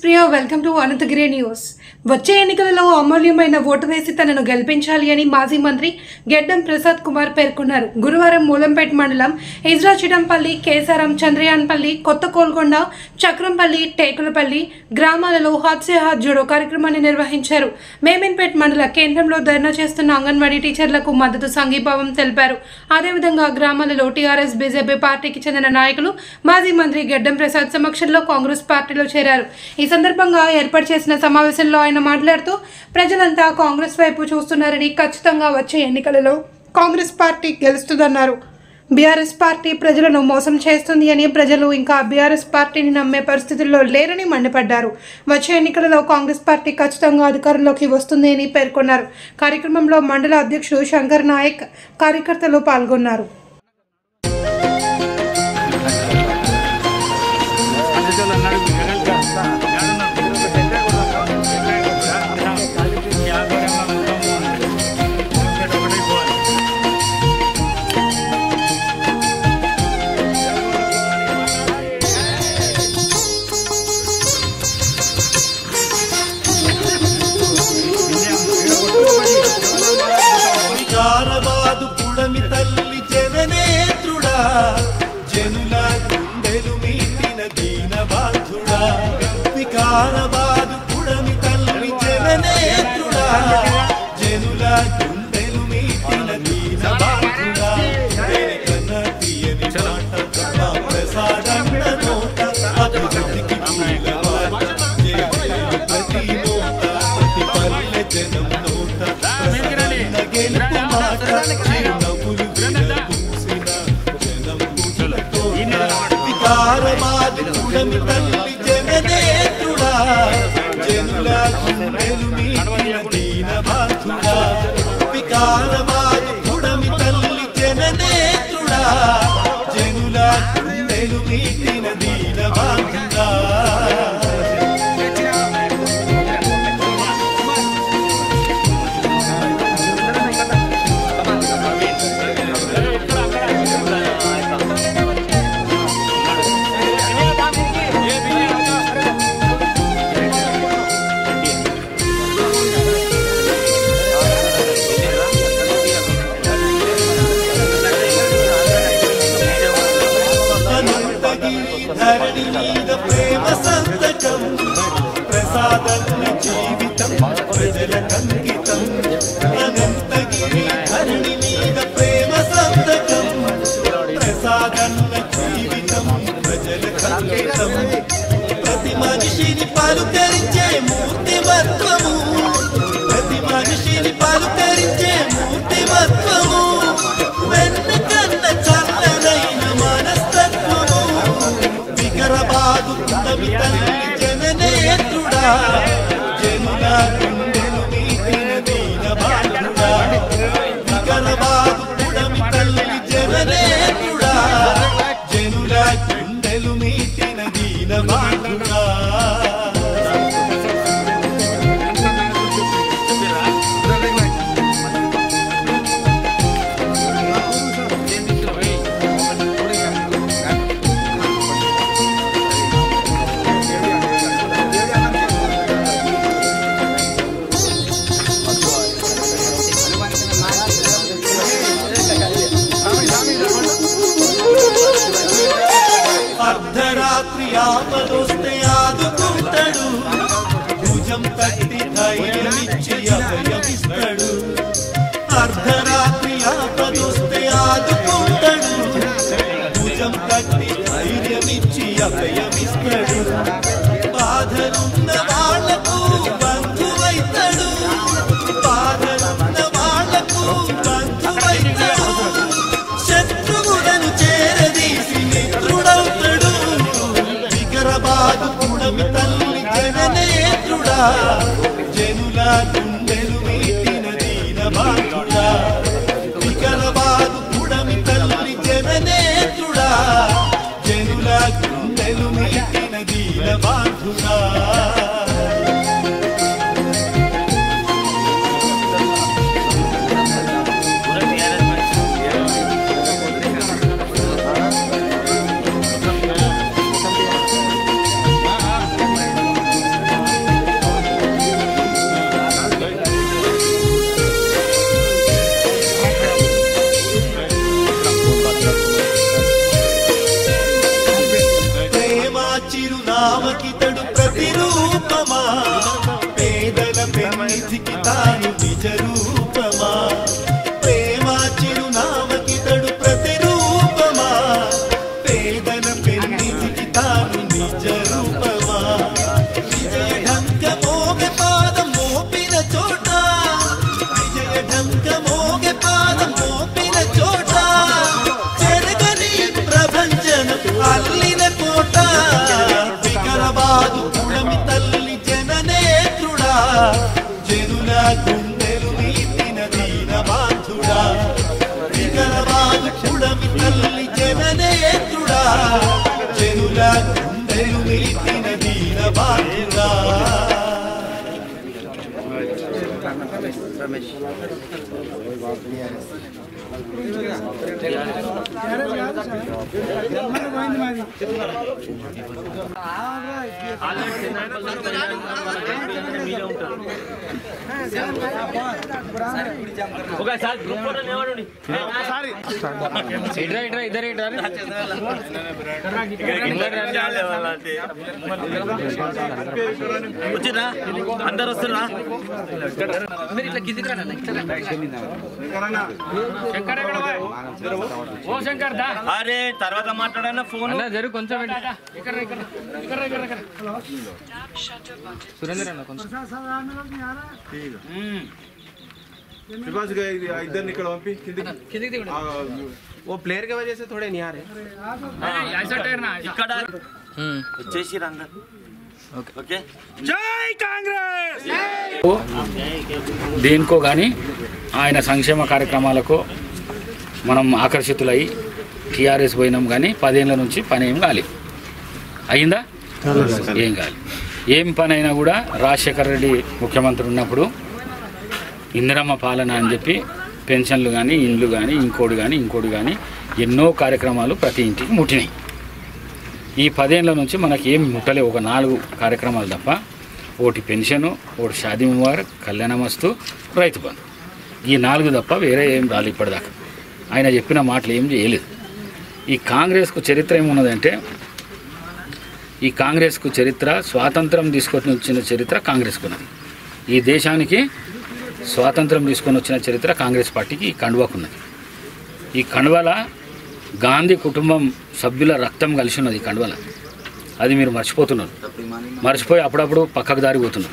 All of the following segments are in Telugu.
Priya welcome to Anantagiri news. వచ్చే ఎన్నికలలో అమూల్యమైన ఓటు వేసి తనను గెలిపించాలి అని మాజీ మంత్రి గెడ్డం ప్రసాద్ కుమార్ పేర్కొన్నారు. గురువారం మూలంపేట మండలం ఇజ్రాచిడంపల్లి, కేసారం, చంద్రయాన్పల్లి, కొత్త కోల్కొండ, చక్రంపల్లి, టేకులపల్లి గ్రామాలలో హాత్ సే హాత్ జోడో కార్యక్రమాన్ని నిర్వహించారు. మేమన్పేట మండల కేంద్రంలో ధర్నా చేస్తున్న అంగన్వాడీ టీచర్లకు మద్దతు సంఘీభావం తెలిపారు. అదేవిధంగా గ్రామాలలో టీఆర్ఎస్, బీజేపీ పార్టీకి చెందిన నాయకులు మాజీ మంత్రి గెడ్డం ప్రసాద్ సమక్షంలో కాంగ్రెస్ పార్టీలో చేరారు. ఈ సందర్భంగా ఏర్పాటు చేసిన సమావేశంలో ఆయన మాట్లాడుతూ ప్రజలంతా కాంగ్రెస్ వైపు చూస్తున్నారని, ఖచ్చితంగా వచ్చే ఎన్నికలలో కాంగ్రెస్ పార్టీ గెలుస్తుందన్నారు. బీఆర్ఎస్ పార్టీ ప్రజలను మోసం చేస్తుంది అని, ప్రజలు ఇంకా బీఆర్ఎస్ పార్టీని నమ్మే పరిస్థితుల్లో లేరని మండిపడ్డారు. వచ్చే ఎన్నికలలో కాంగ్రెస్ పార్టీ ఖచ్చితంగా అధికారంలోకి వస్తుంది అని పేర్కొన్నారు. కార్యక్రమంలో మండల అధ్యక్షుడు శంకర్ నాయక్, కార్యకర్తలు పాల్గొన్నారు. వికారాబాదు పుడమి తల్లి జననేత్రుడా, జనుల గుండెలు మీటిన దీనబాంధుడా. వికారాబాదు పుడమి తల్లి జననేత్రుడా, జనుల గుండెలు మీటిన దీనబాంధుడా. కన్న తీయని మాట మా ప్రసాదన్న నోట, అభివృద్ధికి మూలమాట జయ జయ ప్రతి నోట, ప్రతి పల్లె జనం నోట గెలుపు మాట చిరునవ్వులు విరబూసిన జనం పూజలతో. వికారాబాదు పుడమి తల్లి జననేత్రుడా, జనుల గుండెలు మీటిన దీనబాంధుడా. వికారాబాదు పుడమి తల్లి జననేత్రుడా, జనుల గుండెలు మీటిన దీనబాంధుడా. ధరణి మీద ప్రేమ సంతకం, ప్రసాదన్న జీవితం ప్రజలకంకితం. అనంతగిరి ధరణి మీద ప్రేమ సంతకం, ప్రసాదన్న జీవితం ప్రజలకంకితం. ప్రతి మనిషిని పలుకరించే మూర్తిమత్వము, ప్రతి మనిషిని పలుకరించే మూర్తిమత్వము. వెన్నకన్న చల్లనైన మనస్తత్వము. వికారాబాదు పుడమి తల్లి జననేత్రుడా, జనుల గుండెలు మీటిన దీనబాంధుడా. వికారాబాదు పుడమి తల్లి జననేత్రుడా, జనుల గుండెలు మీటిన దీనబాంధుడా. అర్ధరాత్రి ఆపదొస్తే ఆదుకుంటాడు, భుజం తట్టి ధైర్యమిచ్చి అభయమిస్తాడు. అర్ధరాత్రి ఆపదొస్తే ఆదుకుంటాడు, భుజం తట్టి ధైర్యమిచ్చి అభయమిస్తాడు. బాధలున్న వాళ్లకు బంధువైతాడు, బాధలున్న వాళ్లకు బంధువైతాడు. శత్రువులను చేరదీసి మిత్రుడవుతాడు. వికారాబాదు పుడమి తల్లి జననేత్రుడా, జనుల గుండెలు మీటిన దీనబాంధుడా. వికారాబాదు పుడమి తల్లి జననేత్రుడా, జనుల గుండెలు మీటిన దీనబాంధుడా. పెన్నిధికి తాను నిజ రూపమా ప్రేమ చిరునామకి తడు ప్రతిరూపమా పేదల పెన్నిధికి తాను నిజ రూపమా విజయ ఢంక మోగె పాదం మోపిన చోట విజయ ఢంక మోగె పాదం మోపిన చోట జరగని ప్రభంజనం అల్లిన కోట వికరబాదు పుడమి తల్లి జననేత్రుడా జనుల గుండెలు మీటిన దీన బాంధుడా వికరబాదు పుడమి తల్లి జననేత్రుడా జనుల గుండెలు మీటిన దీన బాంధుడా వచ్చిరా అందరు వస్తున్నా అరే తర్వాత మాట్లాడన్నా ఫోన్ జరుగు కొంచెం సురేంద్ర అన్న కొంచెం इधर निकल वहाँ वो प्लेयर की वजह से थोड़े नहीं आ रहे ఇక్కడ వచ్చేసిరా అందరు ఓకే దేనికో కానీ ఆయన సంక్షేమ కార్యక్రమాలకు మనం ఆకర్షితులై టీఆర్ఎస్ పోయినాం కానీ 10 ఏళ్ళ నుంచి పని ఏం కాలేదు. అయిందా? ఏం కాలేదు. ఏం పని అయినా కూడా రాజశేఖర రెడ్డి ముఖ్యమంత్రి ఉన్నప్పుడు ఇందిరమ్మ పాలన అని చెప్పి పెన్షన్లు కానీ ఇండ్లు కానీ ఇంకోటి కానీ ఎన్నో కార్యక్రమాలు ప్రతి ఇంటికి ముట్టినాయి. ఈ 10 ఏళ్ళ నుంచి మనకి ఏం ముట్టలే, ఒక 4 కార్యక్రమాలు తప్ప. ఒకటి పెన్షను, ఒకటి షాదీ ముబారక్, కళ్యాణమస్తు, రైతు బంధు. ఈ 4 తప్ప వేరే ఏం రాలేదు ఇప్పటిదాకా. ఆయన చెప్పిన మాటలు ఏం చేయలేదు. ఈ కాంగ్రెస్కు చరిత్ర ఏమున్నదంటే, ఈ కాంగ్రెస్కు చరిత్ర స్వాతంత్రం తీసుకొని వచ్చిన చరిత్ర కాంగ్రెస్కు ఉన్నది. ఈ దేశానికి స్వాతంత్రం తీసుకొని వచ్చిన చరిత్ర కాంగ్రెస్ పార్టీకి ఈ కండువాకున్నది. ఈ కండువాల గాంధీ కుటుంబం సభ్యుల రక్తం కలిసి ఉన్నది. ఈ కండువాల అది మీరు మర్చిపోయి అప్పుడప్పుడు పక్కకు దారిపోతున్నారు.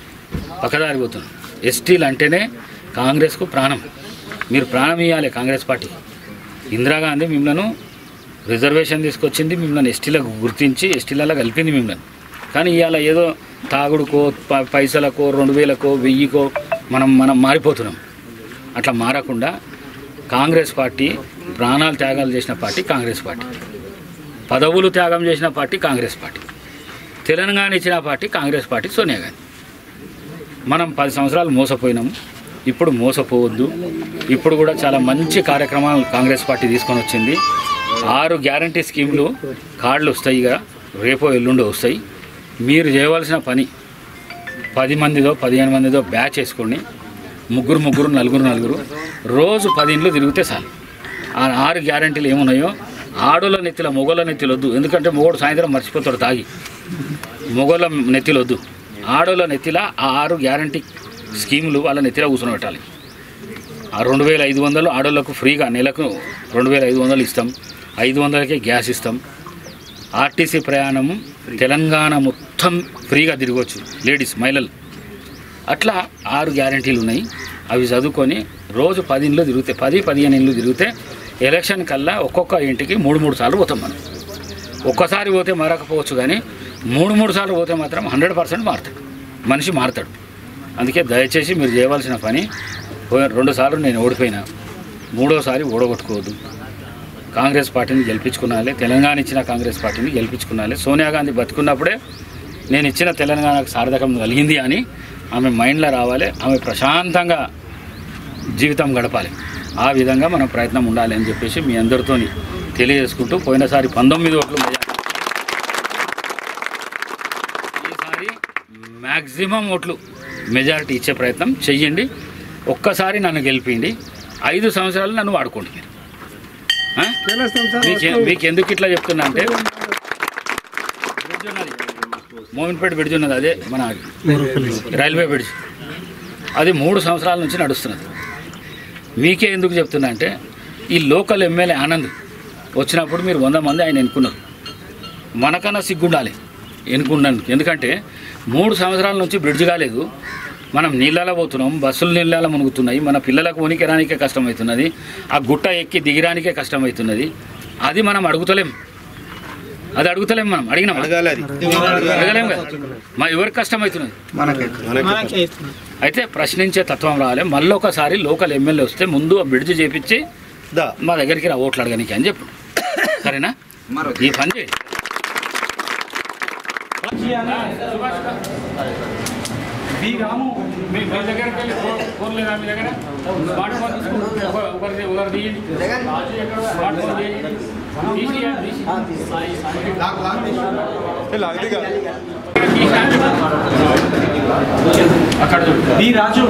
ఎస్టీలు అంటేనే కాంగ్రెస్కు ప్రాణం. మీరు ప్రాణం ఇవ్వాలి కాంగ్రెస్ పార్టీకి. ఇందిరాగాంధీ మిమ్మల్ని రిజర్వేషన్ తీసుకొచ్చింది, మిమ్మల్ని ఎస్టీలకు గుర్తించి ఎస్టీలలో కలిపింది మిమ్మల్ని. కానీ ఇవాళ ఏదో తాగుడుకో పైసలకో 2000కో 1000కో మనం మారిపోతున్నాం. అట్లా మారకుండా కాంగ్రెస్ పార్టీ ప్రాణాలు త్యాగాలు చేసిన పార్టీ కాంగ్రెస్ పార్టీ, పదవులు త్యాగం చేసిన పార్టీ కాంగ్రెస్ పార్టీ, తెలంగాణ ఇచ్చిన party Congress party Sonia Gandhi. మనం 10 సంవత్సరాలు మోసపోయినాము, ఇప్పుడు మోసపోవద్దు. ఇప్పుడు కూడా చాలా మంచి కార్యక్రమాలు కాంగ్రెస్ పార్టీ తీసుకొని వచ్చింది. 6 గ్యారంటీ స్కీములు కార్డులు వస్తాయి, ఇక రేపో ఎల్లుండో వస్తాయి. మీరు చేయవలసిన పని 10 మందిదో 15 మందిదో బ్యాచ్ వేసుకోండి, ముగ్గురు నలుగురు రోజు 10 ఇండ్లు తిరిగితే చాలు. ఆ 6 గ్యారంటీలు ఏమున్నాయో ఆడోళ్ళ నెత్తిల మొగోళ్ళ నెత్తిలు వద్దు. ఎందుకంటే మొగోడు సాయంత్రం మర్చిపోతాడు తాగి. మొగోళ్ళ నెత్తిలు వద్దు, ఆడోళ్ళ నెత్తిల ఆ 6 గ్యారంటీ స్కీములు వాళ్ళ నెత్తిలో కూర్చొని పెట్టాలి. ఆ 2500 ఆడోళ్ళకు ఫ్రీగా నెలకు 2500 ఇస్తాం, 500కే గ్యాస్ ఇస్తాం. ఆర్టీసీ ప్రయాణం తెలంగాణ మొత్తం ఫ్రీగా తిరగవచ్చు లేడీస్ మహిళలు. అట్లా 6 గ్యారంటీలు ఉన్నాయి. అవి చదువుకొని రోజు 10 ఇండ్లు తిరిగితే 10-15 ఇండ్లు తిరిగితే ఎలక్షన్ కల్లా ఒక్కొక్క ఇంటికి 3 సార్లు పోతాం మనం. ఒక్కసారి పోతే మారకపోవచ్చు కానీ 3 సార్లు పోతే మాత్రం 100% మారుతాడు, మనిషి మారుతాడు. అందుకే దయచేసి మీరు చేయవలసిన పని, 2 సార్లు నేను ఓడిపోయినా, 3వసారి ఓడగొట్టుకోవద్దు. కాంగ్రెస్ పార్టీని గెలిపించుకున్నాలి, తెలంగాణ ఇచ్చిన కాంగ్రెస్ పార్టీని గెలిపించుకున్నాలి. సోనియా గాంధీ బతుకున్నప్పుడే నేను ఇచ్చిన తెలంగాణకు సార్థకం కలిగింది అని ఆమె మైండ్లో రావాలి. ఆమె ప్రశాంతంగా జీవితం గడపాలి. ఆ విధంగా మనం ప్రయత్నం ఉండాలి అని చెప్పేసి మీ అందరితో తెలియజేసుకుంటూ, పోయినసారి 19 ఓట్లు ఈసారి మ్యాక్సిమం ఓట్లు మెజారిటీ ఇచ్చే ప్రయత్నం చెయ్యండి. ఒక్కసారి నన్ను గెలిపిండి, 5 సంవత్సరాలు నన్ను వాడుకోండి. మీరు మీకు ఎందుకు ఇట్లా చెప్తున్నా అంటే, బ్రిడ్జ్ ఉన్నది, మోమిన్పేట బ్రిడ్జ్ ఉన్నది, అదే మన రైల్వే బ్రిడ్జ్. అది 3 సంవత్సరాల నుంచి నడుస్తున్నది. మీకే ఎందుకు చెప్తున్నా అంటే ఈ లోకల్ ఎమ్మెల్యే ఆనంద్ వచ్చినప్పుడు మీరు 100 మంది ఆయన ఎన్నుకున్నారు. మనకన్నా సిగ్గుండాలి ఎన్నుకున్నాను. ఎందుకంటే 3 సంవత్సరాల నుంచి బ్రిడ్జ్ కాలేదు. మనం నీళ్ళలో పోతున్నాం, బస్సులు నీళ్ళలో మునుగుతున్నాయి, మన పిల్లలకు ఉనికిరానికే కష్టమవుతున్నది, ఆ గుట్ట ఎక్కి దిగిరానికే కష్టమవుతున్నది. అది మనం అడుగుతలేం, అది అడుగుతలేం. మనం అడిగినాం అడగలేం కదా. మా ఎవరికి కష్టమవుతున్నది? అయితే ప్రశ్నించే తత్వం రావాలి. మళ్ళీ ఒకసారి లోకల్ ఎమ్మెల్యే వస్తే ముందు ఆ బ్రిడ్జ్ చేపించి మా దగ్గరికి రా ఓట్లు అడగనికి అని చెప్పు. సరేనా? ఈ పని చేయి. మీ దగ్గరికి వెళ్ళి ఫోన్ లేదా మీ దగ్గర? స్మార్ట్ ఫోన్ ఒకరు తీయండి, స్మార్ట్ ఫోన్ అక్కడ రాజు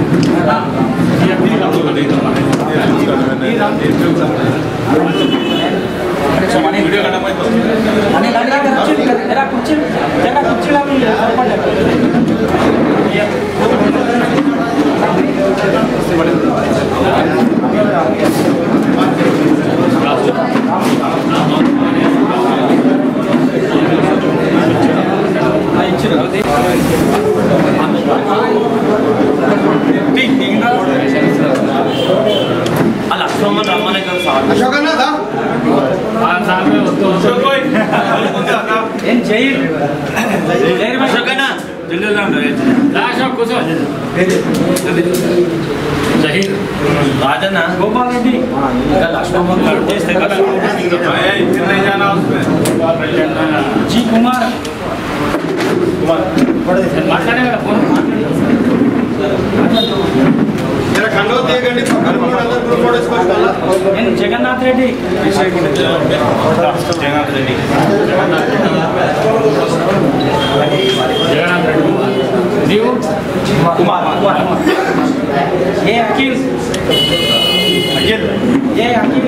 राजना गोपाल रेड्डी जी कुमार जगन्नाथ रेड्डी कुमार ये अखिल ये अखिल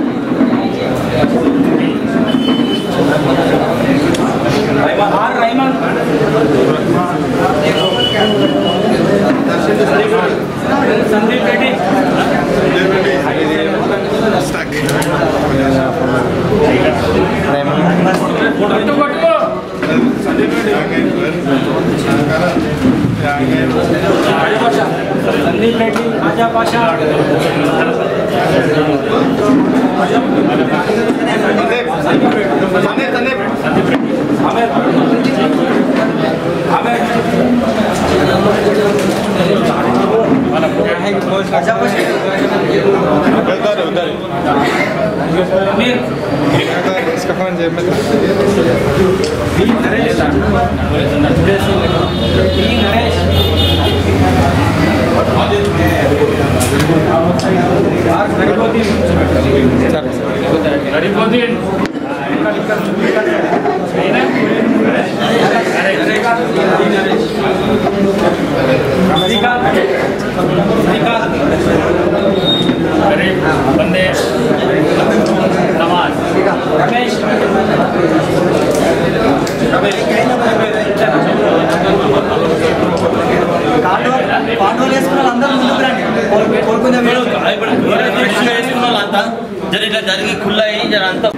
रहीमन संदीप रेड्डी संदीप रेड्डी राजा पाशा बंदे नवाज रमेश पांडवल जर इला जरिगी खुल्ला जरा अंत